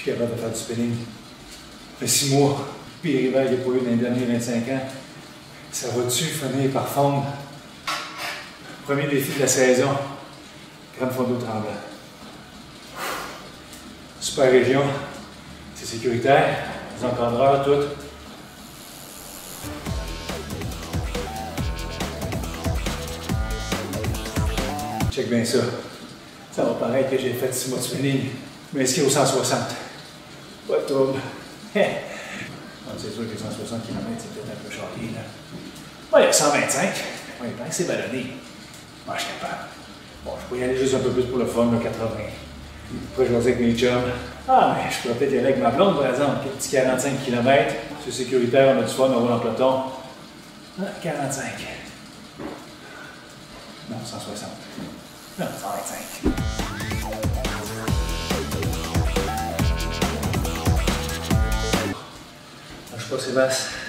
suis capable de faire du spinning. Ça fait 6 mois. Pire hiver qu'il n'y a pas eu dans les derniers 25 ans. Ça va-tu finir par fondre? Premier défi de la saison. Grande Fondeau Tremblant. Super région. C'est sécuritaire. Les encadreurs, tout. Check bien ça. Ça va paraître que j'ai fait 6 mois de spinning. Je m'inscris au 160. Pas de trouble. C'est sûr que 160 km, c'est peut-être un peu chargé, là. Ouais, il y a 125. Oui, tant que c'est ballonné. Moi, je suis capable. Bon, je pourrais y aller juste un peu plus pour le fun, le 80. Après, je vais dire avec mes chums. Ah, mais je pourrais peut-être y aller avec ma blonde, par exemple. Un petit 45 km. C'est sécuritaire, on a du fun, on roule en peloton. Ah, 45. Non, 160. Non, 125. Je sais pas, Sébastien.